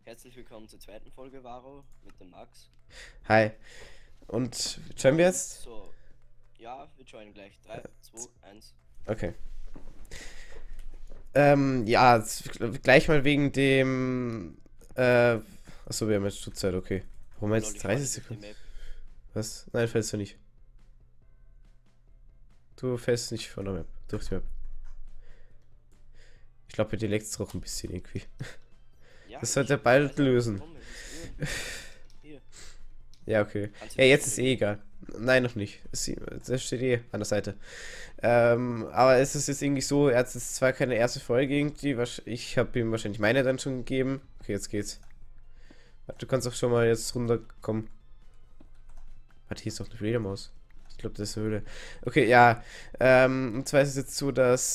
Herzlich willkommen zur zweiten Folge Varo mit dem Max. Hi. Und joinen wir jetzt? So, ja, wir joinen gleich. 3, 2, 1. Okay. Ja, gleich mal wegen dem. Achso, wir haben jetzt Schutzeit, okay. Warum Lol, jetzt ich fahr 30 nicht auf die Sekunden? Map. Was? Nein, fällst du nicht. Du fällst nicht von der Map. Durch die Map. Ich glaube, dir leckt es auch ein bisschen irgendwie. Ja, Das ich sollte er weiß bald auch nicht lösen. warum, es ist irre. Hier, Ja, okay. kannst du Ja, die jetzt ist Folge eh gehen? egal. Nein, noch nicht. Das steht eh an der Seite. Aber es ist jetzt irgendwie so, er hat jetzt zwar keine erste Folge irgendwie, ich habe ihm wahrscheinlich meine dann schon gegeben. Okay, jetzt geht's. Warte, du kannst auch schon mal jetzt runterkommen. Warte, hier ist doch eine Fledermaus. Ich glaube, das ist eine Höhle. Okay, ja. Und zwar ist es jetzt so,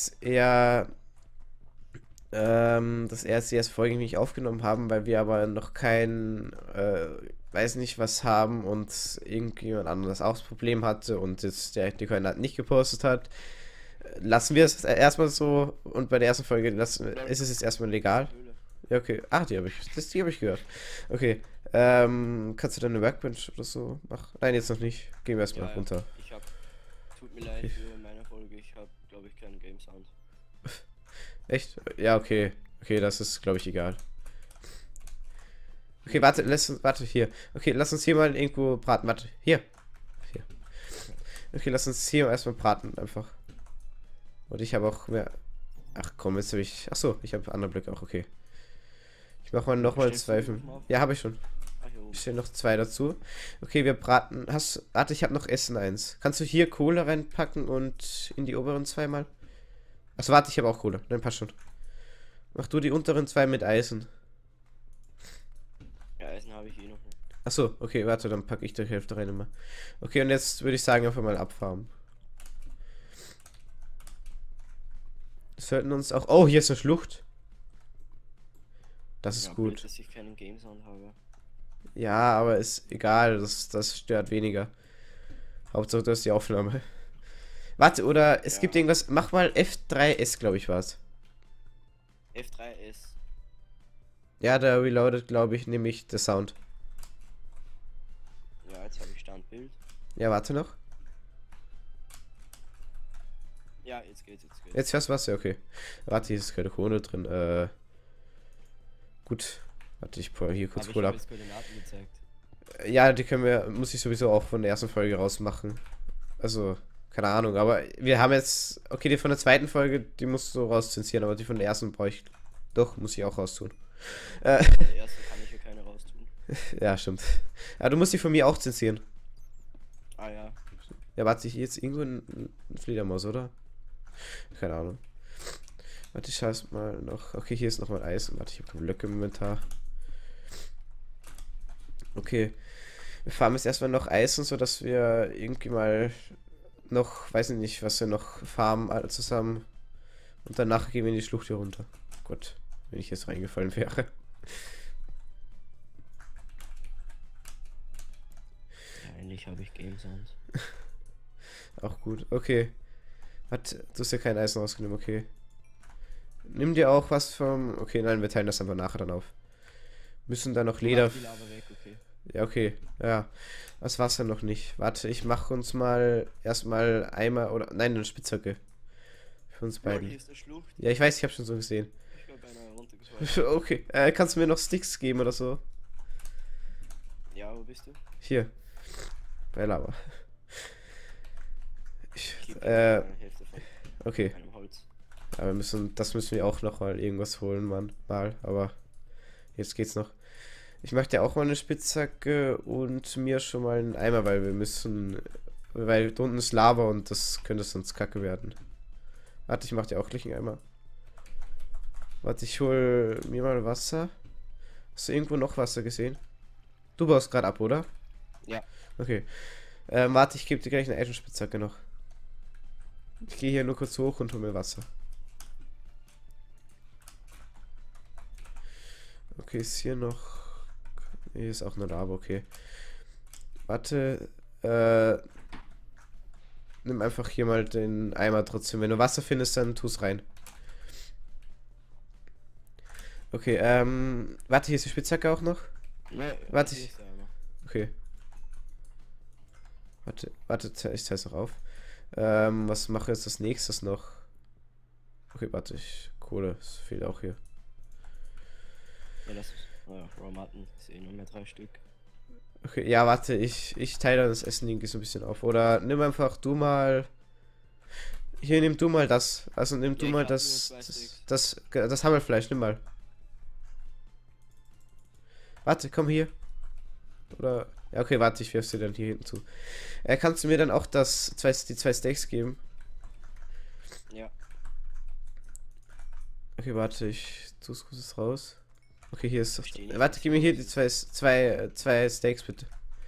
dass er es die erste Folge nicht aufgenommen haben, weil wir aber noch weiß nicht was haben und irgendjemand anderes auch das Problem hatte und jetzt die Koordinaten nicht gepostet hat. Lassen wir es erstmal so und bei der ersten Folge Lol, ist es jetzt erstmal hier ist legal. eine Höhle. Ja, okay. Ah, die habe ich gehört. Okay. Kannst du deine Workbench oder so machen? Nein, jetzt noch nicht. Gehen wir erstmal Ja, ja, runter. ich hab, tut mir leid Okay. für meine Folge, ich hab, glaube ich, keinen Game Sound. Echt? Ja, okay. Okay, das ist, glaube ich, egal. Okay, Hier, warte, hier. Okay, lass uns hier mal irgendwo braten. Warte, hier. Hier. Okay, lass uns hier erstmal braten, einfach. Und ich habe auch mehr. Ach komm, jetzt habe ich. Ach so, ich habe andere Blöcke auch, okay. Ich mache mal nochmal stellst du zwei. die oben auf? Ja, habe ich schon. Ah, hier Ich oben. stelle noch zwei dazu. Okay, wir braten. Warte, ich habe noch Essen eins. Kannst du hier Kohle reinpacken und in die oberen zwei mal? Achso, warte, ich habe auch Kohle. Dann passt schon. Mach du die unteren zwei mit Eisen. Ja, Eisen habe ich eh noch nicht. Achso, okay, warte, dann packe ich die Hälfte rein immer. Okay, und jetzt würde ich sagen, einfach mal abfarmen. Wir sollten uns auch. Oh, hier ist eine Schlucht. Das ist Ja, blöd, gut. dass ich keinen Game Sound habe. Ja, aber ist egal, das stört weniger. Hauptsache, das ist die Aufnahme. Warte, oder es gibt Ja, irgendwas. Mach mal F3S, glaube ich, war's. F3S. Ja, da reloadet, glaube ich, nämlich der Sound. Ja, jetzt habe ich Standbild. Ja, warte noch. Ja, jetzt geht's, jetzt geht's. Jetzt hörst du was? Ja, okay. Warte, hier ist keine Kohle drin. Gut. Warte, ich pull hier kurz Aber ich Kohle habe ab. jetzt Koordinaten gezeigt. Ja, muss ich sowieso auch von der ersten Folge raus machen. Also, keine Ahnung, aber wir haben jetzt, okay, die von der zweiten Folge, die musst du rauszensieren, aber die von der ersten brauche ich, doch, muss ich auch raustun. Äh, Von der ersten kann ich ja keine raustun. ja, stimmt. Ja, du musst die von mir auch zensieren. Ah ja. Ja, warte, hier jetzt irgendwo ein Fledermaus, oder? Keine Ahnung. Warte, ich schau erst mal noch. Okay, hier ist nochmal Eis. Warte, ich habe keine Blöcke im Inventar. Okay. Wir farmen jetzt erstmal noch Eisen, so dass wir irgendwie mal noch, weiß ich nicht, was wir noch farmen alle zusammen. Und danach gehen wir in die Schlucht hier runter. Gott, wenn ich jetzt reingefallen wäre. Ja, endlich habe ich Game Sound. Auch gut. Okay. Du hast ja kein Eisen rausgenommen, okay. Nimm dir auch was vom. Okay, nein, wir teilen das einfach nachher dann auf. Müssen da noch Leder. Mach die Lava weg, okay. Ja, okay. Ja. Das war's dann noch nicht. Warte, ich mache uns mal erstmal Eimer oder. Nein, eine Spitzhacke. Für uns Lol, beiden. hier ist eine Schlucht. Ja, ich weiß, ich habe schon so gesehen. Ich bin beinahe runtergefallen. Okay. Kannst du mir noch Sticks geben oder so? Ja, wo bist du? Hier. Bei Lava. Ich Ich, gebe dir eine Hälfte von okay. einem Holz. Aber das müssen wir auch noch mal irgendwas holen, Mann. Mal. Aber jetzt geht's noch. Ich möchte auch mal eine Spitzhacke und mir schon mal einen Eimer, weil da unten ist Lava und das könnte sonst kacke werden. Warte, ich mach dir auch gleich einen Eimer. Warte, ich hol mir mal Wasser. Hast du irgendwo noch Wasser gesehen? Du baust gerade ab, oder? Ja. Okay. Warte, ich gebe dir gleich eine Eisenspitzhacke noch. Ich gehe hier nur kurz hoch und hol mir Wasser. Okay, ist hier noch. Hier ist auch eine Lava, okay. Warte, nimm einfach hier mal den Eimer trotzdem. Wenn du Wasser findest, dann tu's rein. Okay, warte, hier ist die Spitzhacke auch noch. Ne, Warte, hier ist der Eimer. Okay. Warte, ich zeig's noch auf. Was mache ich jetzt als nächstes noch? Okay, warte, Kohle, es fehlt auch hier. Ja, das ist. Ja, Raw Mutton, ist eh nur mehr 3 Stück. Okay, ja, warte, ich teile das Essen irgendwie so ein bisschen auf. Oder nimm einfach du mal. Hier, nimm du mal das. Also nimm du Ja, ich mal hab nur das. 2 Sticks. Das Hammelfleisch, nimm mal. Warte, komm hier. Oder. Ja, okay, warte, ich wirf dir dann hier hinten zu. Kannst du mir dann auch die 2 Steaks geben? Ja. Okay, warte, ich tue es kurz raus. Okay, hier ist. Versteh nicht, Warte, was gib mir hier los die ist. zwei Steaks bitte.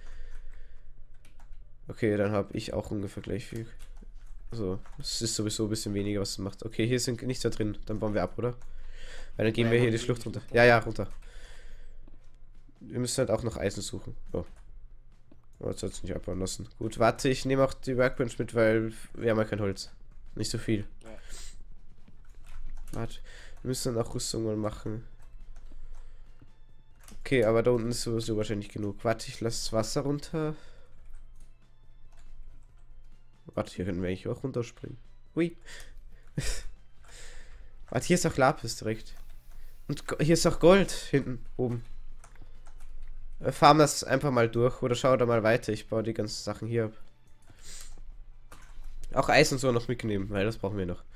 Okay, dann habe ich auch ungefähr gleich viel. So, es ist sowieso ein bisschen weniger, was es macht. Okay, hier sind nichts da drin. Dann bauen wir ab, oder? Weil dann gehen Ja, wir hier wollen die wir Schlucht die runter. Schlucht Ja, ja, runter. Wir müssen halt auch noch Eisen suchen. Oh. Oh, jetzt soll es nicht abbauen lassen. Gut, warte, ich nehme auch die Workbench mit, weil wir haben ja kein Holz. Nicht so viel. Ja. Warte, wir müssen dann auch Rüstung mal machen. Okay, aber da unten ist sowieso wahrscheinlich genug. Warte, ich lasse das Wasser runter. Warte, hier können wir eigentlich auch runterspringen. Hui. Warte, hier ist auch Lapis direkt. Und hier ist auch Gold hinten oben. Farm das einfach mal durch oder schau da mal weiter. Ich baue die ganzen Sachen hier ab. Auch Eis und so noch mitnehmen, weil das brauchen wir noch.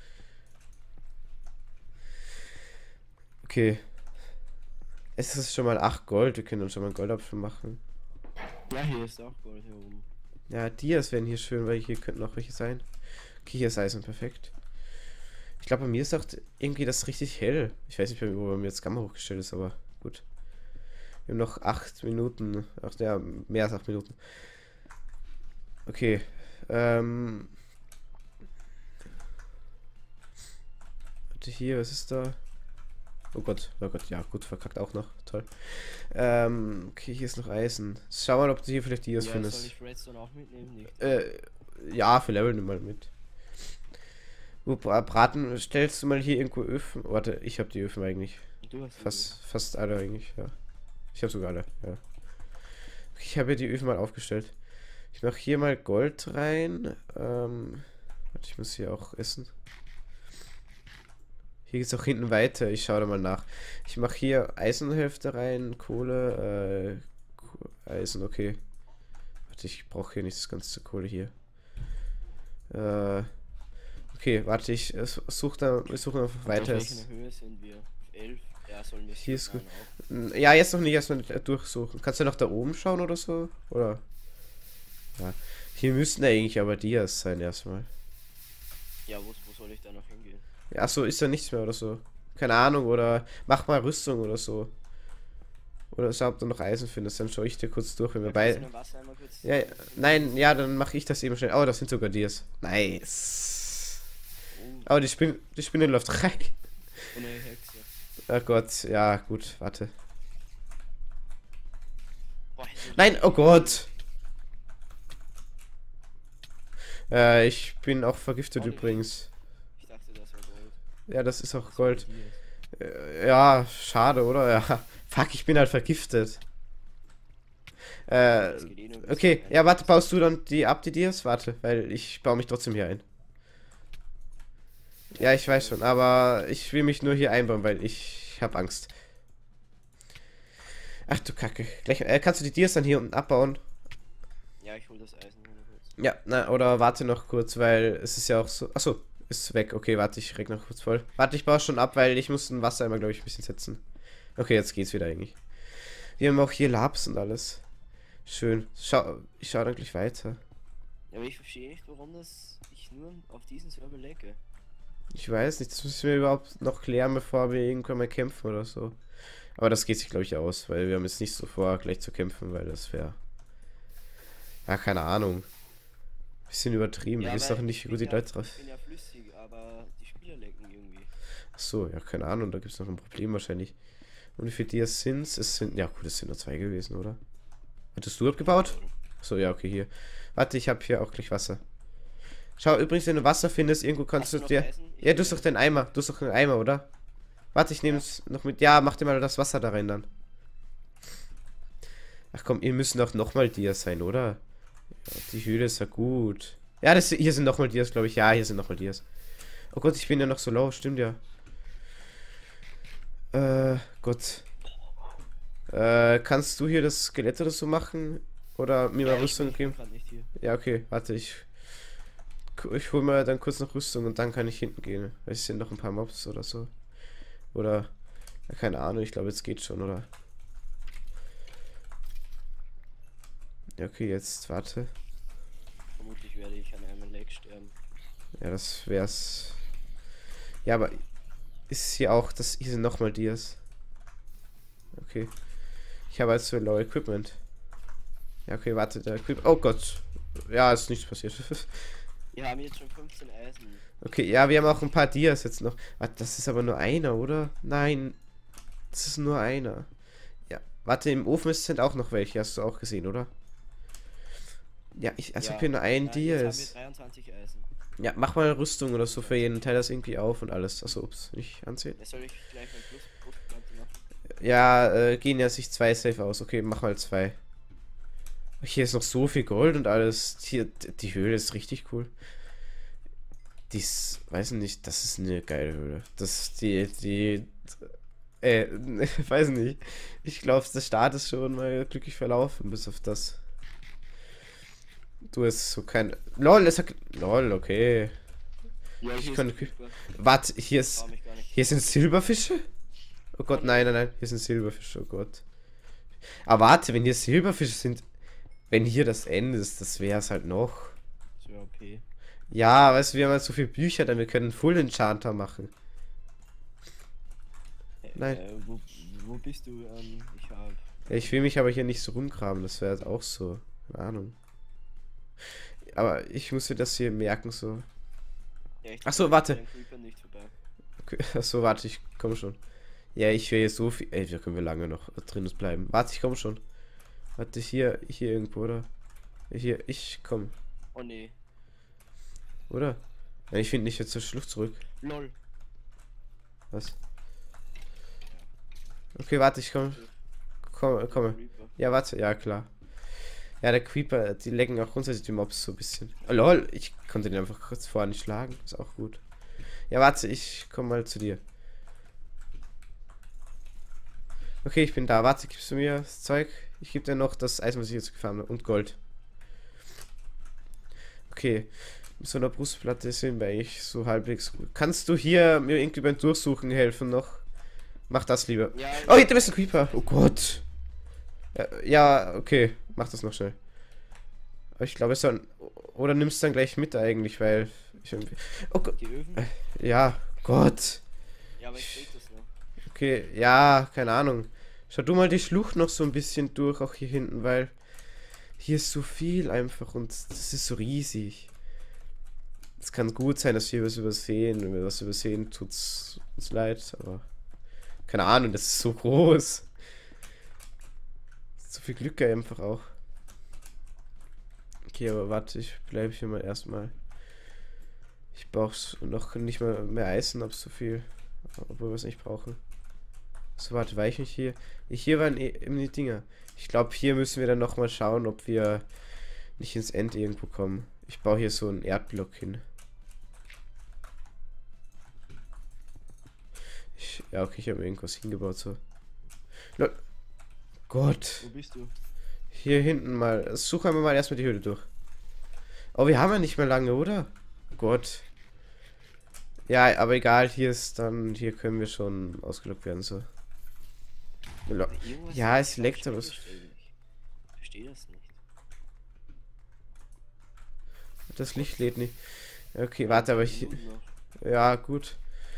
Okay. Es ist schon mal 8 Gold. Wir können uns schon mal einen Goldapfel machen. Ja, hier ist auch Gold hier oben. Ja, Dias wären hier schön, weil hier könnten auch welche sein. Okay, hier ist Eisen, perfekt. Ich glaube, bei mir ist auch irgendwie das richtig hell. Ich weiß nicht, wo bei mir jetzt Gamma hochgestellt ist, aber gut. Wir haben noch 8 Minuten. Ach ja, mehr als 8 Minuten. Okay. Warte hier, was ist da? Oh Gott, ja, gut, verkackt auch noch. Toll. Okay, hier ist noch Eisen. Schau mal, ob du hier vielleicht Dias Ja, soll findest. ich Redstone auch mitnehmen? Nicht. Ja, für Level nimm mal mit. Braten, stellst du mal hier irgendwo Öfen? Warte, ich habe die Öfen eigentlich. Du hast Fast alle eigentlich, ja. Ich habe sogar alle, ja. Okay, ich habe hier die Öfen mal aufgestellt. Ich mache hier mal Gold rein. Warte, ich muss hier auch essen. Hier geht es auch hinten weiter. Ich schaue da mal nach. Ich mache hier Eisenhälfte rein, Kohle, Eisen, okay. Warte, ich brauche hier nicht das ganze Kohle hier. Okay, warte, ich suche einfach weiter. Auf welcher Höhe sind wir? Auf 11? Ja, sollen wir Hier ist gut. auch. Ja, jetzt noch nicht, erstmal durchsuchen. Kannst du noch da oben schauen oder so? Oder? Ja. Hier müssten eigentlich aber Dias sein erstmal. Ja, wo soll ich da noch hingehen? Ja, achso, ist da nichts mehr oder so. Keine Ahnung, oder mach mal Rüstung oder so. Oder schau, ob du noch Eisen findest, dann schaue ich dir kurz durch, wenn wir Kannst beide. du den Wasser einmal kurz Ja, nein, ja, dann mache ich das eben schnell. Oh, das sind sogar Dias. Nice. Oh, Oh, die Spinne läuft rein. eine Hexe. Oh Gott, ja, gut, warte. Boah, Nein, oh Gott. Ich bin auch vergiftet übrigens. Ich dachte, das war Gold. Ja, das ist auch Das Gold. war hier. Ja, schade, oder? Ja. Fuck, ich bin halt vergiftet. Das geht eh nur bis Okay, zum ja, Ende. warte, baust du dann die ab, die Dias? Warte, weil ich baue mich trotzdem hier ein. Ja, ich weiß schon, aber ich will mich nur hier einbauen, weil ich habe Angst. Ach du Kacke. Gleich, kannst du die Dias dann hier unten abbauen? Ja, ich hol das Eisen nur kurz. Ja, na, oder warte noch kurz, weil es ist ja auch so. Achso, ist weg. Okay, warte, ich reg noch kurz voll. Warte, ich baue schon ab, weil ich muss ein Wasser einmal, glaube ich, ein bisschen setzen. Okay, jetzt geht's wieder eigentlich. Wir haben auch hier Labs und alles. Schön. Ich schau dann gleich weiter. Ja, aber ich verstehe nicht, warum ich nur auf diesen Server lecke. Ich weiß nicht, das müssen wir überhaupt noch klären, bevor wir irgendwann mal kämpfen oder so. Aber das geht sich, glaube ich, aus, weil wir haben jetzt nicht so vor, gleich zu kämpfen, weil das wäre. Ja, keine Ahnung. Bisschen übertrieben. Wir wissen doch nicht, wie gut die Leute drauf. Ich bin ja flüssig, aber die Spieler lecken irgendwie. Achso, ja, keine Ahnung, da gibt es noch ein Problem wahrscheinlich. Und wie viele Dias sind's? Es sind. Ja, gut, es sind nur 2 gewesen, oder? Hattest du abgebaut? Achso, ja, okay, hier. Warte, ich habe hier auch gleich Wasser. Schau, übrigens, wenn du Wasser findest, irgendwo kannst Hast du noch dir. Eisen? Ja, du hast doch den Eimer. Du hast doch einen Eimer, oder? Warte, ich nehme es noch mit. Ja, mach dir mal das Wasser da rein dann. Ach komm, ihr müssen doch nochmal Dias sein, oder? Ja, die Höhle ist ja gut. Ja, hier sind nochmal Dias, glaube ich. Ja, hier sind nochmal Dias. Oh Gott, ich bin ja noch so low, stimmt ja. Gott. Kannst du hier das Skelett oder so machen? Oder mir mal Rüstung geben? Ja, okay, warte, ich hole mal dann kurz noch Rüstung und dann kann ich hinten gehen. Es sind noch ein paar Mobs oder so. Oder, ja, keine Ahnung, ich glaube, jetzt geht schon, oder? Ja, okay, jetzt warte. Vermutlich werde ich an einem Leg sterben. Ja, das wär's. Ja, aber ist hier auch, hier sind nochmal Dias. Okay. Ich habe also low Equipment. Ja, okay, warte, der Equipment. Oh Gott. Ja, ist nichts passiert. Wir haben jetzt schon 15 Eisen. Okay, ja, wir haben auch ein paar Dias jetzt noch. Warte, das ist aber nur einer, oder? Nein. Das ist nur einer. Ja, warte, im Ofen sind auch noch welche. Hast du auch gesehen, oder? Ja, als ob hier nur ein Dia ist. 23 Eisen. Ja, mach mal Rüstung oder so für jeden Teil das irgendwie auf und alles. Achso, ups, nicht ansehen. Soll ich gleich mein Brustplatte machen? Ja, gehen ja sich 2 safe aus. Okay, mach mal 2. Hier ist noch so viel Gold und alles. Hier, die Höhle ist richtig cool. Dies, weiß nicht, das ist eine geile Höhle. Weiß nicht. Ich glaube, der Start ist schon mal glücklich verlaufen, bis auf das. Du hast so kein. LOL, LOL, okay. Ja, Ich kann. Warte, hier sind Silberfische? Oh Gott, nein, hier sind Silberfische, oh Gott. Aber warte, wenn hier Silberfische sind, wenn hier das Ende ist, das wäre es halt noch. Das wäre okay. Ja, weißt du, wir haben halt so viele Bücher, dann wir können Full Enchanter machen. Nein. Wo bist du? Ich will mich aber hier nicht so rumgraben, das wäre halt auch so. Keine Ahnung. Aber ich muss mir das hier merken, so. Ja, Achso, warte. Nicht Okay, achso, warte, ich komme schon. Ja, ich will hier so viel. Ey, da können wir lange noch drin bleiben. Warte, ich komme schon. Warte, hier irgendwo, oder? Hier, ich komme. Oh nee. Oder? Ja, ich finde nicht jetzt zur Schlucht zurück. Lol. Was? Okay, warte, ich komme. Komme. Ja, warte, ja, klar. Ja, der Creeper, die lecken auch grundsätzlich die Mobs so ein bisschen. Oh, lol, ich konnte den einfach kurz vorher nicht schlagen. Ist auch gut. Ja, warte, ich komme mal zu dir. Okay, ich bin da. Warte, gibst du mir das Zeug? Ich gebe dir noch das Eisen, was ich jetzt gefahren habe. Und Gold. Okay. Mit so einer Brustplatte sind wir eigentlich so halbwegs gut. Kannst du hier mir irgendwie beim Durchsuchen helfen noch? Mach das lieber. Ja, oh, hier ist ein Creeper. Oh Gott. Ja, okay. Mach das noch schnell. Aber ich glaube, es soll. Oder nimmst du dann gleich mit eigentlich, weil. Oh Gott. Die Öfen? Ja, Gott. Ja, aber ich krieg das noch. Okay, ja, keine Ahnung. Schau du mal die Schlucht noch so ein bisschen durch, auch hier hinten, weil hier ist so viel einfach und das ist so riesig. Es kann gut sein, dass wir was übersehen. Wenn wir was übersehen, tut's uns leid, aber keine Ahnung, das ist so groß. So viel Glück einfach auch. Okay, aber warte, ich bleibe hier mal erstmal. Ich brauche noch nicht mal mehr Eisen, ob so viel. Obwohl wir es nicht brauchen. So, warte, war ich nicht hier? Hier waren eben die Dinger. Ich glaube, hier müssen wir dann nochmal schauen, ob wir nicht ins End irgendwo kommen. Ich baue hier so einen Erdblock hin. Ja, okay, ich habe irgendwas hingebaut, so. Gott. Wo bist du? Hier hinten mal. Suchen wir mal erstmal die Höhle durch. Oh, wir haben ja nicht mehr lange, oder? Gott. Ja, aber egal, hier können wir schon ausgelockt werden, so. Ja, es leckt, aber es. Ich verstehe das nicht. Das Licht lädt nicht. Okay, warte, aber ich. Ja, gut.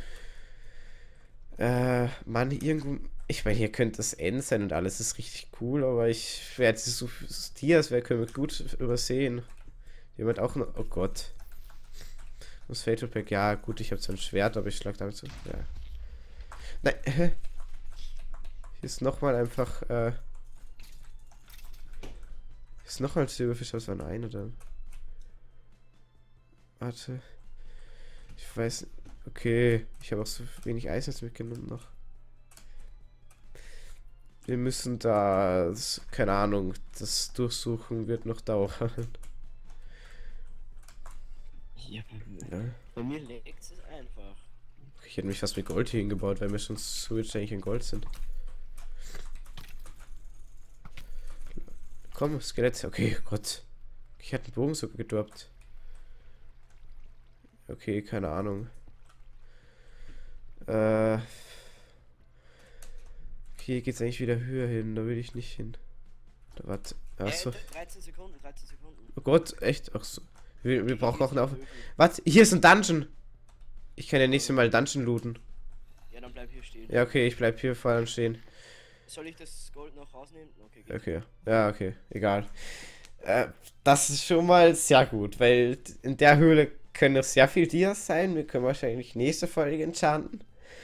Mann, irgendwo. Ich meine, hier könnte das End sein und alles ist richtig cool, aber ich werde so Dias, können wir gut übersehen. Jemand auch noch. Oh Gott. Das Fatal Pack, ja, gut, ich habe zwar ein Schwert, aber ich schlag damit so. Ja. Nein, Hier ist nochmal einfach, Hier ist nochmal ein Silberfisch, das war nur eine dann. Warte. Ich weiß. Okay, ich habe auch so wenig Eisen jetzt mitgenommen noch. Wir müssen keine Ahnung, das Durchsuchen wird noch dauern. Ja, Ja. bei mir legt es einfach. Ich hätte mich fast mit Gold hier hingebaut, weil wir schon so jetzt eigentlich in Gold sind. Komm, Skelett. Okay, Gott. Ich hatte den Bogen sogar gedroppt. Okay, keine Ahnung. Okay, geht's eigentlich wieder höher hin. Da will ich nicht hin. Da warte. Achso. 13 Sekunden, 13 Sekunden. Oh Gott, echt? Ach so. Wir brauchen auch einen Auf. Was? Hier ist ein Dungeon. Ich kann ja nächstes Mal Dungeon looten. Ja, dann bleib hier stehen. Ja, okay, ich bleib hier vor allem stehen. Soll ich das Gold noch rausnehmen? Okay, geht. Okay. Ja, okay. Egal. Das ist schon mal sehr gut, weil in der Höhle können noch sehr viel Dias sein. Wir können wahrscheinlich nächste Folge enchanten.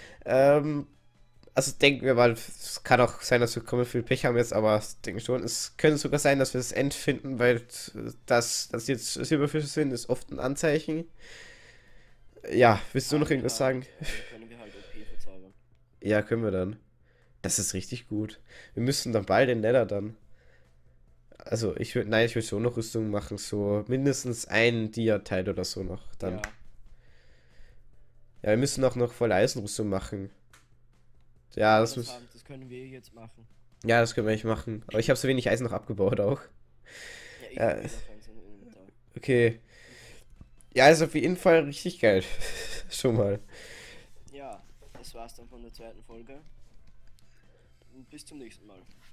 Also denken wir mal, es kann auch sein, dass wir kommen viel Pech haben jetzt, aber ich denke schon, es könnte sogar sein, dass wir das End finden, weil dass jetzt Silberfische sind, ist oft ein Anzeichen. Ja, willst du noch irgendwas sagen? Können wir halt OP verzaubern. Ja, können wir dann. Das ist richtig gut. Wir müssen dann bald den Nether dann. Also ich würde schon noch Rüstung machen, so mindestens ein Dia-Teil oder so noch dann. Ja. Ja, wir müssen auch noch voll Eisenrüstung machen. Ja, das Das können wir jetzt machen. Ja, das können wir nicht machen. Aber ich habe so wenig Eisen noch abgebaut auch. Ja, Ja. Okay. Ja, ist auf jeden Fall richtig geil. Schon mal. Ja, das war's dann von der zweiten Folge. Und bis zum nächsten Mal.